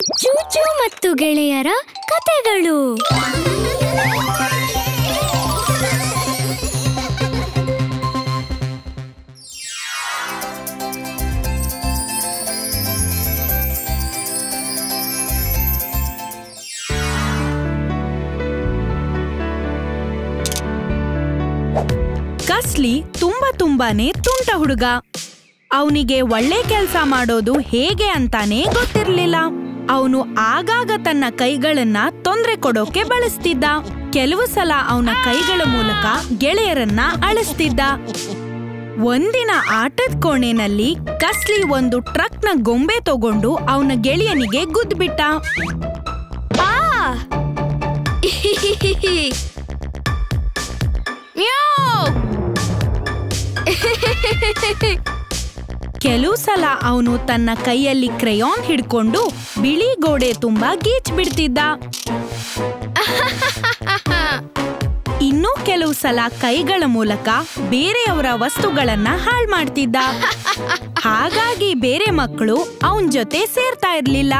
ಚೂಚು ಮತ್ತು ಗೆಳೆಯರ ಕತೆಗಳು. ಕಸ್ಲಿ ತುಂಬಾನೇ ತುಂಟ ಹುಡುಗ. ಅವನಿಗೆ ಒಳ್ಳೆ ಕೆಲಸ ಮಾಡೋದು ಹೇಗೆ ಅಂತಾನೆ ಗೊತ್ತಿರ್ಲಿಲ್ಲ. ಅವನು ಆಗಾಗ ತನ್ನ ಕೈಗಳನ್ನ ತೊಂದರೆ ಕೊಡೋಕೆ ಬಳಸ್ತಿದ್ದ. ಕೆಲವು ಸಲ ಅವನ ಕೈಗಳ ಮೂಲಕ ಗೆಳೆಯರನ್ನ ಅಳಿಸ್ತಿದ್ದ. ಒಂದಿನ ಆಟದ ಕೋಣೆನಲ್ಲಿ ಕಸ್ಲಿ ಒಂದು ಟ್ರಕ್ನ ಗೊಂಬೆ ತಗೊಂಡು ಅವನ ಗೆಳೆಯನಿಗೆ ಗುದ್ಬಿಟ್ಟ. ಕೆಲವು ಸಲ ಅವನು ತನ್ನ ಕೈಯಲ್ಲಿ ಕ್ರೇಯಾನ್ ಹಿಡ್ಕೊಂಡು ಬಿಳಿ ಗೋಡೆ ತುಂಬಾ ಗೀಚ್ ಬಿಡ್ತಿದ್ದ. ಇನ್ನೂ ಕೆಲವು ಸಲ ಕೈಗಳ ಮೂಲಕ ಬೇರೆಯವರ ವಸ್ತುಗಳನ್ನ ಹಾಳು ಮಾಡ್ತಿದ್ದ. ಹಾಗಾಗಿ ಬೇರೆ ಮಕ್ಕಳು ಅವನ್ ಜೊತೆ ಸೇರ್ತಾ ಇರ್ಲಿಲ್ಲ.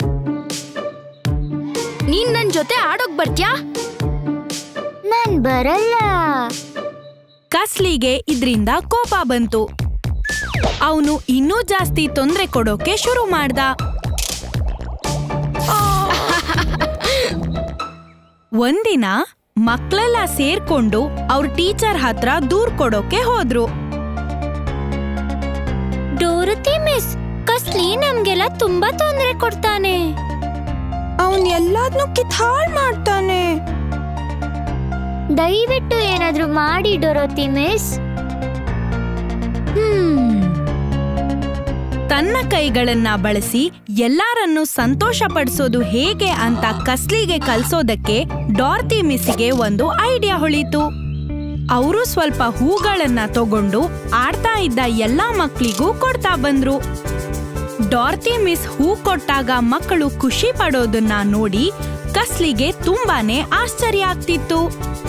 ನೀನ್ ನನ್ ಜೊತೆ ಆಡೋಕ್ ಬರ್ತ್ಯಾ? ನಾನ್ ಬರಲ್ಲ. ಕಸ್ಲಿಗೆ ಇದ್ರಿಂದ ಕೋಪ ಬಂತು. ಅವನು ಇನ್ನೂ ಜಾಸ್ತಿ ತೊಂದರೆ ಕೊಡೋಕೆ ಶುರು ಮಾಡ್ದ. ಒಂದಿನ ಮಕ್ಕಳೆಲ್ಲ ಸೇರ್ಕೊಂಡು ಅವ್ರ ಟೀಚರ್ ಹತ್ರ ದೂರ್ ಕೊಡೋಕೆ ಹೋದ್ರು. ಡೋರತಿ ಮಿಸ್, ಕಸ್ಲಿ ನಮ್ಗೆಲ್ಲ ತುಂಬಾ ತೊಂದರೆ ಕೊಡ್ತಾನೆ. ಅವನ್ ಎಲ್ಲಾದ್ನೂ ಕಿತ್ಹಾಳ್ ಮಾಡ್ತಾನೆ. ದಯವಿಟ್ಟು ಏನಾದ್ರೂ ಮಾಡಿ ಡೋರತಿ ಮಿಸ್. ತನ್ನ ಕೈಗಳನ್ನ ಬಳಸಿ ಎಲ್ಲಾರನ್ನೂ ಸಂತೋಷ ಪಡಿಸೋದು ಹೇಗೆ ಅಂತ ಕಸ್ಲಿಗೆ ಕಲ್ಸೋದಕ್ಕೆ ಡಾರ್ತಿ ಮಿಸ್ಸಿಗೆ ಒಂದು ಐಡಿಯಾ ಹೊಳಿತು. ಅವರು ಸ್ವಲ್ಪ ಹೂಗಳನ್ನ ತಗೊಂಡು ಆಡ್ತಾ ಇದ್ದ ಎಲ್ಲಾ ಮಕ್ಕಳಿಗೂ ಕೊಡ್ತಾ ಬಂದ್ರು. ಡಾರ್ತಿ ಮಿಸ್ ಹೂ ಕೊಟ್ಟಾಗ ಮಕ್ಕಳು ಖುಷಿ ಪಡೋದನ್ನ ನೋಡಿ ಕಸ್ಲಿಗೆ ತುಂಬಾನೇ ಆಶ್ಚರ್ಯ ಆಗ್ತಿತ್ತು.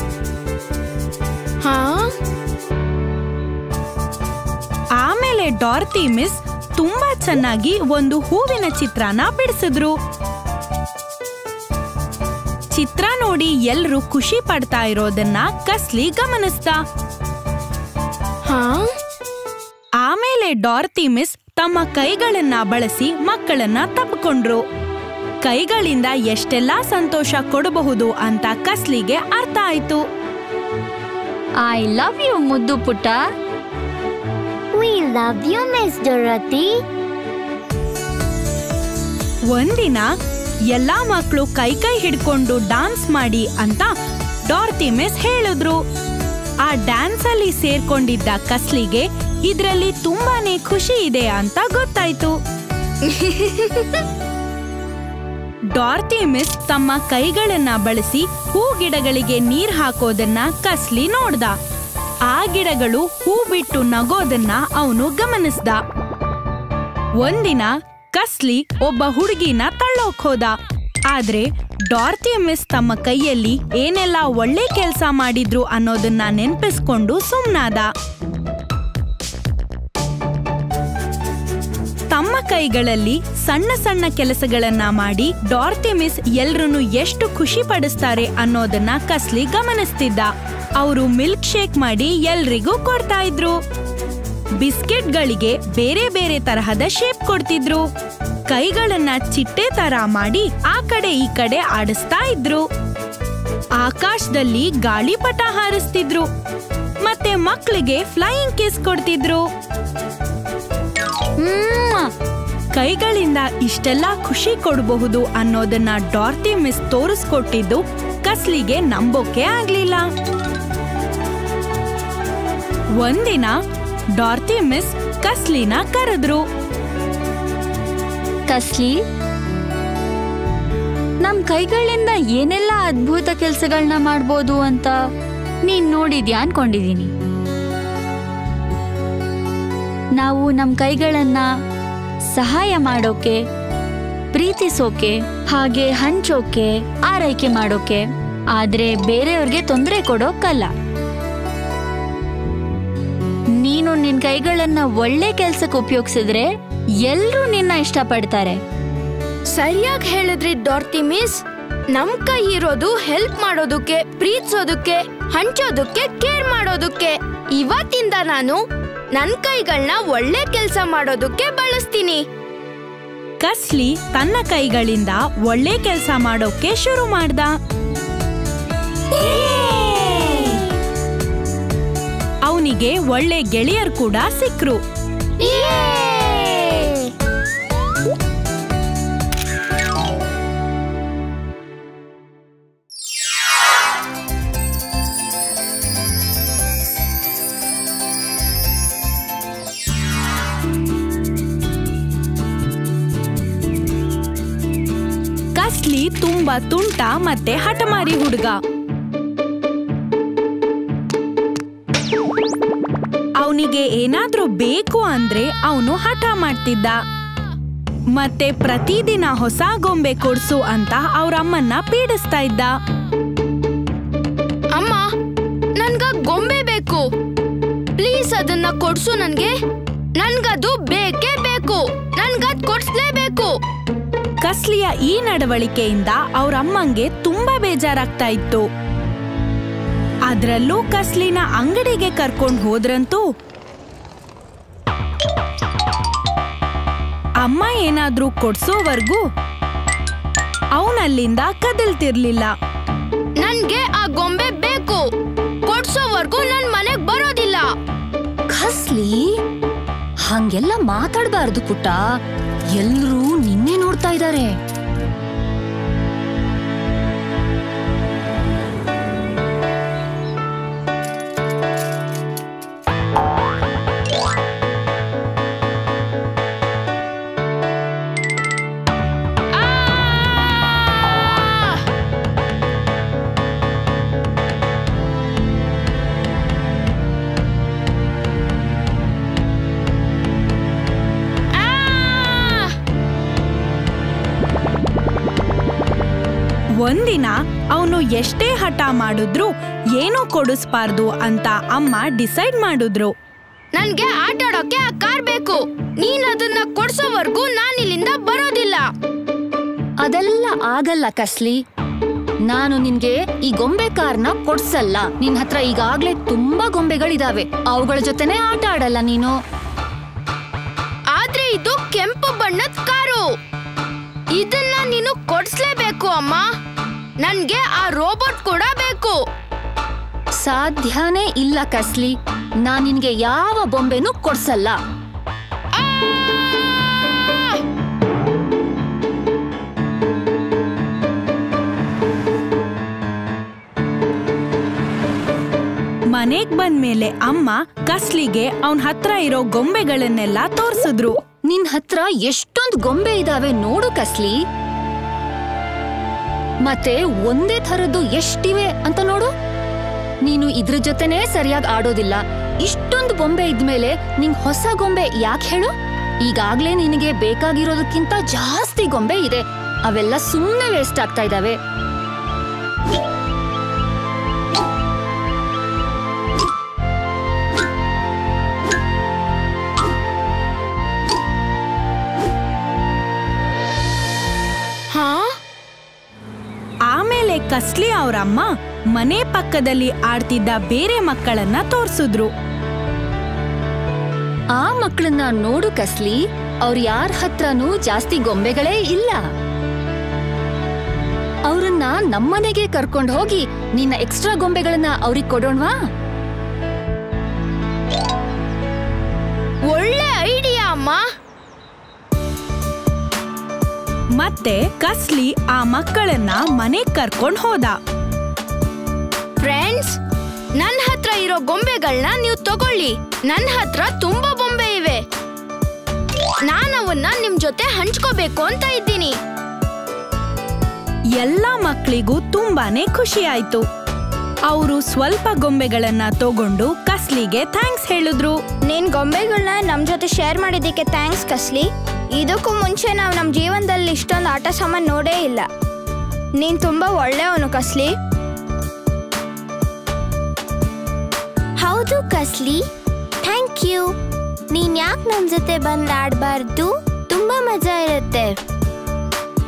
ಆಮೇಲೆ ಡಾರ್ತಿ ಮಿಸ್ ತುಂಬಾ ಚೆನ್ನಾಗಿ ಒಂದು ಹೂವಿನ ಚಿತ್ರನ ಬಿಡಿಸಿದ್ರು. ಚಿತ್ರ ನೋಡಿ ಎಲ್ರೂ ಖುಷಿ ಪಡ್ತಾ ಇರೋದನ್ನ ಕಸ್ಲಿ ಗಮನಿಸ್ದ. ಆಮೇಲೆ ಡಾರ್ತಿ ಮಿಸ್ ತಮ್ಮ ಕೈಗಳನ್ನ ಬಳಸಿ ಮಕ್ಕಳನ್ನ ತಪ್ಪಿಕೊಂಡ್ರು. ಕೈಗಳಿಂದ ಎಷ್ಟೆಲ್ಲಾ ಸಂತೋಷ ಕೊಡಬಹುದು ಅಂತ ಕಸ್ಲಿಗೆ ಅರ್ಥ ಆಯ್ತು. ಐ ಲವ್ ಯು ಮುದ್ದು ಪುಟ್ಟ. We love you, Miss Dorothy. ಒಂದಿನ ಎಲ್ಲಾ ಮಕ್ಕಳು ಕೈ ಹಿಡ್ಕೊಂಡು ಡಾನ್ಸ್ ಮಾಡಿ ಅಂತ ಡಾರ್ತಿ ಮಿಸ್ ಹೇಳಿದ್ರು. ಆ ಡ್ಯಾನ್ಸ್ ಅಲ್ಲಿ ಸೇರ್ಕೊಂಡಿದ್ದ ಕಸ್ಲಿಗೆ ಇದ್ರಲ್ಲಿ ತುಂಬಾನೇ ಖುಷಿ ಇದೆ ಅಂತ ಗೊತ್ತಾಯ್ತು. ಡಾರ್ತಿ ಮಿಸ್ ತಮ್ಮ ಕೈಗಳನ್ನ ಬಳಸಿ ಹೂ ಗಿಡಗಳಿಗೆ ನೀರ್ ಹಾಕೋದನ್ನ ಕಸ್ಲಿ ನೋಡ್ದ. ಆ ಗಿಡಗಳು ಹೂ ಬಿಟ್ಟು ನಗೋದನ್ನ ಅವನು ಗಮನಿಸ್ದ. ಒಂದಿನ ಕಸ್ಲಿ ಒಬ್ಬ ಹುಡುಗಿನ ತಳ್ಳೋಕ್ ಹೋದ. ಆದ್ರೆ ಡಾರ್ತಿ ಮಿಸ್ ತಮ್ಮ ಕೈಯಲ್ಲಿ ಏನೆಲ್ಲ ಒಳ್ಳೆ ಕೆಲಸ ಮಾಡಿದ್ರು ಅನ್ನೋದನ್ನ ನೆನ್ಪಿಸ್ಕೊಂಡು ಸುಮ್ನಾದ. ತಮ್ಮ ಕೈಗಳಲ್ಲಿ ಸಣ್ಣ ಸಣ್ಣ ಕೆಲಸಗಳನ್ನ ಮಾಡಿ ಡಾರ್ತಿ ಮಿಸ್ ಎಲ್ರನ್ನು ಎಷ್ಟು ಖುಷಿ ಪಡಿಸ್ತಾರೆ ಅನ್ನೋದನ್ನ ಕಸ್ಲಿ ಗಮನಿಸ್ತಿದ್ದ. ಅವರು ಮಿಲ್ಕ್ ಶೇಕ್ ಮಾಡಿ ಎಲ್ರಿಗೂ ಕೊಡ್ತಾ ಇದ್ರು. ಬಿಸ್ಕೆಟ್ಗಳಿಗೆ ಬೇರೆ ಬೇರೆ ತರಹದ ಶೇಪ್ ಕೊಡ್ತಿದ್ರು. ಕೈಗಳನ್ನ ಚಿಟ್ಟೆ ತರ ಮಾಡಿ ಆ ಕಡೆ ಈ ಕಡೆ ಆಡಿಸ್ತಾ ಇದ್ರು. ಆಕಾಶದಲ್ಲಿ ಗಾಳಿಪಟ ಹಾರಿಸ್ತಿದ್ರು. ಮತ್ತೆ ಮಕ್ಕಳಿಗೆ ಫ್ಲೈಯಿಂಗ್ ಕಿಸ್ ಕೊಡ್ತಿದ್ರು. ಕೈಗಳಿಂದ ಇಷ್ಟೆಲ್ಲ ಖುಷಿ ಕೊಡಬಹುದು ಅನ್ನೋದನ್ನ ಡಾರ್ತಿ ಮಿಸ್ ತೋರಿಸ್ಕೊಟ್ಟಿದ್ದು ಕಸ್ಲಿಗೆ ನಂಬೋಕೆ ಆಗ್ಲಿಲ್ಲ. ಒಂದಿನ ಡಾರ್ತಿ ಮಿಸ್ ಕಸ್ಲಿನ ಕರೆದ್ರು. ಕಸ್ಲಿ, ನಮ್ ಕೈಗಳಿಂದ ಏನೆಲ್ಲ ಅದ್ಭುತ ಕೆಲ್ಸಗಳನ್ನ ಮಾಡ್ಬೋದು ಅಂತ ನೀನ್ ನೋಡಿದ್ಯಾ ಅನ್ಕೊಂಡಿದೀನಿ. ನಾವು ನಮ್ ಕೈಗಳನ್ನ ಸಹಾಯ ಮಾಡೋಕೆ, ಪ್ರೀತಿಸೋಕೆ, ಹಾಗೆ ಹಂಚೋಕೆ, ಆರೈಕೆ ಮಾಡೋಕೆ, ಆದ್ರೆ ಬೇರೆಯವ್ರಿಗೆ ತೊಂದರೆ ಕೊಡೋಕಲ್ಲ. ನೀನು ನಿನ್ ಕೈಗಳನ್ನ ಒಳ್ಳೆ ಕೆಲ್ಸಕ್ಕೆ ಉಪಯೋಗಿಸಿದ್ರೆ ಎಲ್ರೂ ನಿನ್ನ ಇಷ್ಟಪಡ್ತಾರೆ. ಸರಿಯಾಗಿ ಹೇಳಿದ್ರಿ ಡಾರ್ತಿ ಮಿಸ್. ನಮ್ ಕೈ ಇರೋದು ಹೆಲ್ಪ್ ಮಾಡೋದಕ್ಕೆ, ಪ್ರೀತಿಸೋದಕ್ಕೆ, ಹಂಚೋದಕ್ಕೆ, ಕೇರ್ ಮಾಡೋದಕ್ಕೆ. ಇವತ್ತಿಂದ ನಾನು ನನ್ ಕೈಗಳನ್ನ ಒಳ್ಳೆ ಕೆಲ್ಸ ಮಾಡೋದಕ್ಕೆ ಬಳಸ್ತೀನಿ. ಕಸ್ಲಿ ತನ್ನ ಕೈಗಳಿಂದ ಒಳ್ಳೆ ಕೆಲ್ಸ ಮಾಡೋಕೆ ಶುರು ಮಾಡ್ದ. ಅವನಿಗೆ ಒಳ್ಳೆ ಗೆಳೆಯರು ಕೂಡ ಸಿಕ್ರು. ಕಸ್ಲಿ ತುಂಬಾ ತುಂಟ ಮತ್ತೆ ಹಠಮಾರಿ ಹುಡುಗ. ಅವನಿಗೆ ಏನಾದ್ರೂ ಬೇಕು ಅಂದ್ರೆ ಅವನು ಹಠ ಮಾಡ್ತಿದ್ದ. ಮತ್ತೆ ಪ್ರತಿದಿನ ಹೊಸ ಗೊಂಬೆ ಕೊಡ್ಸು ಅಂತ ಅವ್ರಮ್ಮನ್ನ ಪೀಡಿಸ್ತಾ ಇದ್ದ. ಅಮ್ಮ, ನನ್ಗ ಗೊಂಬೆ ಬೇಕು, ಪ್ಲೀಸ್ ಅದನ್ನ ಕೊಡ್ಸು ನನ್ಗೆ. ನನ್ಗದು ಬೇಕೇ ಬೇಕು, ನನ್ಗದ್ ಕೊಡ್ಸ್ಲೇಬೇಕು. ಕಸ್ಲಿಯ ಈ ನಡವಳಿಕೆಯಿಂದ ಅವ್ರಮ್ಮಂಗೆ ತುಂಬಾ ಬೇಜಾರಾಗ್ತಾ ಇತ್ತು. ಅದ್ರಲ್ಲೂ ಕಸ್ಲಿನ ಅಂಗಡಿಗೆ ಕರ್ಕೊಂಡು ಹೋದ್ರಂತೂ ಅಮ್ಮ ಏನಾದ್ರೂ ಕೊಡ್ಸೋವರ್ಗೂ ಅವನಲ್ಲಿಂದ ಕದಲ್ತಿರ್ಲಿಲ್ಲ. ನನ್ಗೆ ಆ ಗೊಂಬೆ ಬೇಕು, ಕೊಡ್ಸೋವರ್ಗೂ ನನ್ ಮನೆಗ್ ಬರೋದಿಲ್ಲ. ಕಸ್ಲಿ, ಹಂಗೆಲ್ಲ ಮಾತಾಡ್ಬಾರ್ದು ಪುಟ್ಟ. ಎಲ್ರೂ ನಿನ್ನೆ ನೋಡ್ತಾ ಇದ್ದಾರೆ. ಒಂದಿನ ಅವನು ಎಷ್ಟೇ ಹಠ ಮಾಡಿದ್ರು ಏನೂ ಕೊಡಿಸ್ಬಾರ್ದು ಅಂತ ಅಮ್ಮ ಡಿಸೈಡ್ ಮಾಡಿದ್ರು. ನನ್ಗೆ ಆಟ ಆಡೋಕೆ ಆ ಕಾರ್ ಬೇಕು, ನೀನ್ ಅದನ್ನ ಕೊಡ್ಸೋವರ್ಗೂ ನಾನಿಲ್ಲಿಂದ ಬರೋದಿಲ್ಲ. ಅದೆಲ್ಲ ಆಗಲ್ಲ ಕಸ್ಲಿ. ನಾನು ನಿನ್ಗೆ ಈ ಗೊಂಬೆ ಕಾರ್ನ ಕೊಡ್ಸಲ್ಲ. ನಿನ್ ಹತ್ರ ಈಗಾಗ್ಲೇ ತುಂಬಾ ಗೊಂಬೆಗಳಿದಾವೆ, ಅವುಗಳ ಜೊತೆನೆ ಆಟ ಆಡಲ್ಲ ನೀನು. ಆದ್ರೆ ಇದು ಕೆಂಪು ಬಣ್ಣದ ಕಾರು, ಇದನ್ನ ನೀನು ಕೊಡ್ಸ್ಲೇಬೇಕು ಅಮ್ಮ. ನನ್ಗೆ ಆ ರೋಬೋಟ್ ಕೂಡ ಬೇಕು. ಸಾಧ್ಯನೇ ಇಲ್ಲ ಕಸ್ಲಿ, ನಾನ್ ನಿನ್ಗೆ ಯಾವ ಬೊಂಬೆನೂ ಕೊಡ್ಸಲ್ಲ. ಮನೆಗ್ ಬಂದ್ಮೇಲೆ ಅಮ್ಮ ಕಸ್ಲಿಗೆ ಅವನ್ ಹತ್ರ ಇರೋ ಗೊಂಬೆಗಳನ್ನೆಲ್ಲ ತೋರ್ಸಿದ್ರು. ನಿನ್ ಹತ್ರ ಎಷ್ಟೊಂದು ಗೊಂಬೆ ಇದಾವೆ ನೋಡು ಕಸ್ಲಿ. ಮತ್ತೆ ಒಂದೇ ಥರದ್ದು ಎಷ್ಟಿವೆ ಅಂತ ನೋಡು. ನೀನು ಇದ್ರ ಜೊತೆನೇ ಸರಿಯಾಗಿ ಆಡೋದಿಲ್ಲ. ಇಷ್ಟೊಂದು ಬೊಂಬೆ ಇದ್ಮೇಲೆ ನಿಂಗ್ ಹೊಸ ಗೊಂಬೆ ಯಾಕೆ ಹೇಳು? ಈಗಾಗ್ಲೇ ನಿನಗೆ ಬೇಕಾಗಿರೋದಕ್ಕಿಂತ ಜಾಸ್ತಿ ಗೊಂಬೆ ಇದೆ. ಅವೆಲ್ಲ ಸುಮ್ಮನೆ ವೇಸ್ಟ್ ಆಗ್ತಾ ಇದಾವೆ. ಆಮೇಲೆ ಕಸ್ಲಿ ಅವರಮ್ಮ ಮನೆ ಪಕ್ಕದಲ್ಲಿ ಆಡ್ತಿದ್ದ ಬೇರೆ ಮಕ್ಕಳನ್ನ ತೋರ್ಸಿದ್ರು. ಆ ಮಕ್ಕಳನ್ನ ನೋಡು ಕಸ್ಲಿ, ಅವ್ರು ಯಾರ ಹತ್ರನೂ ಜಾಸ್ತಿ ಗೊಂಬೆಗಳೇ ಇಲ್ಲ. ಅವ್ರನ್ನ ನಮ್ಮನೆಗೆ ಕರ್ಕೊಂಡು ಹೋಗಿ ನಿನ್ನ ಎಕ್ಸ್ಟ್ರಾ ಗೊಂಬೆಗಳನ್ನ ಅವ್ರಿಗೆ ಕೊಡೋಣವಾ? ಒಳ್ಳೆ ಐಡಿಯಾ ಅಮ್ಮ. ಮತ್ತೆ ಕಸ್ಲಿ ಆ ಮಕ್ಕಳನ್ನ ಮನೆಗ್ ಕರ್ಕೊಂಡ್ ಹೋದ. ಫ್ರೆಂಡ್ಸ್, ನನ್ ಹತ್ರ ಇರೋ ಗೊಂಬೆಗಳನ್ನ ನೀವು ತಗೊಳ್ಳಿ. ನನ್ ಹತ್ರ ತುಂಬಾ ಬೊಂಬೆ ಇವೆ. ನಾನವನ್ನ ನಿಮ್ ಜೊತೆ ಹಂಚ್ಕೋಬೇಕು ಅಂತ ಇದ್ದೀನಿ. ಎಲ್ಲಾ ಮಕ್ಕಳಿಗೂ ತುಂಬಾನೇ ಖುಷಿ ಆಯ್ತು. ಅವರು ಸ್ವಲ್ಪ ಗೊಂಬೆಗಳನ್ನ ತಗೊಂಡು ಕಸ್ಲಿಗೆ ಥ್ಯಾಂಕ್ಸ್ ಹೇಳಿದ್ರು. ನೀನ್ ಗೊಂಬೆಗಳನ್ನ ನಮ್ ಜೊತೆ ಶೇರ್ ಮಾಡಿದ್ದಕ್ಕೆ ಥ್ಯಾಂಕ್ಸ್ ಕಸ್ಲಿ. ಇದಕ್ಕೂ ಮುಂಚೆ ನಾವು ನಮ್ಮ ಜೀವನದಲ್ಲಿ ಇಷ್ಟೊಂದು ಆಟ ಸಾಮಾನು ನೋಡೇ ಇಲ್ಲ. ನೀನ್ ತುಂಬಾ ಒಳ್ಳೆಯವನು ಕಸ್ಲಿ. ಹೌದು ಕಸ್ಲಿ, ಥ್ಯಾಂಕ್ ಯು. ನೀನ್ ಯಾಕೆ ನಮ್ ಜೊತೆ ಬಂದು ಆಡ್ಬಾರ್ದು? ತುಂಬಾ ಮಜಾ ಇರುತ್ತೆ.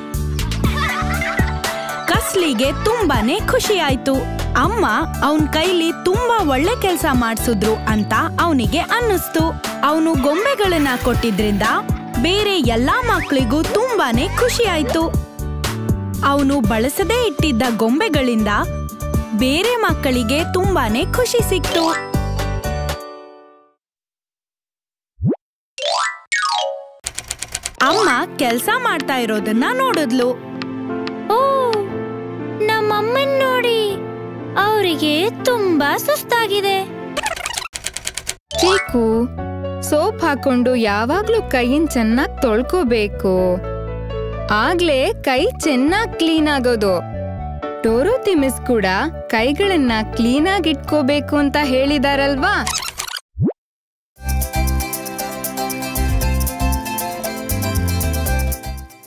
ಕಸ್ಲಿಗೆ ತುಂಬಾನೇ ಖುಷಿ ಆಯ್ತು. ಅಮ್ಮ ಅವನ್ ಕೈಲಿ ತುಂಬಾ ಒಳ್ಳೆ ಕೆಲ್ಸ ಮಾಡ್ಸಿದ್ರು ಅಂತ ಅವನಿಗೆ ಅನ್ನಿಸ್ತು. ಅವನು ಗೊಂಬೆಗಳನ್ನ ಕೊಟ್ಟಿದ್ರಿಂದ ಬೇರೆ ಎಲ್ಲಾ ಮಕ್ಳಿಗೂ ತುಂಬಾನೇ ಖುಷಿ ಆಯ್ತು. ಅವನು ಬಳಸದೇ ಇಟ್ಟಿದ್ದ ಗೊಂಬೆಗಳಿಂದ ಬೇರೆ ಮಕ್ಕಳಿಗೆ ತುಂಬಾನೇ ಖುಷಿ ಸಿಕ್ತು. ಅಮ್ಮ ಕೆಲ್ಸ ಮಾಡ್ತಾ ಇರೋದನ್ನ ನೋಡಿದ್ಲು. ಓ, ನಮ್ಮಮ್ಮನ್ ನೋಡಿ, ಅವರಿಗೆ ತುಂಬಾ ಸುಸ್ತಾಗಿದೆ. ಚೀಕು, ಸೋಪ್ ಹಾಕೊಂಡು ಯಾವಾಗ್ಲೂ ಕೈಯನ್ ಚೆನ್ನಾಗ್ ತೊಳ್ಕೋಬೇಕು. ಆಗ್ಲೇ ಕೈ ಚೆನ್ನಾಗ್ ಕ್ಲೀನ್ ಆಗೋದು. ಡೋರೋತಿ ಮಿಸ್ ಕೂಡ ಕೈಗಳನ್ನ ಕ್ಲೀನಾಗಿ ಇಟ್ಕೋಬೇಕು ಅಂತ ಹೇಳಿದಾರಲ್ವಾ?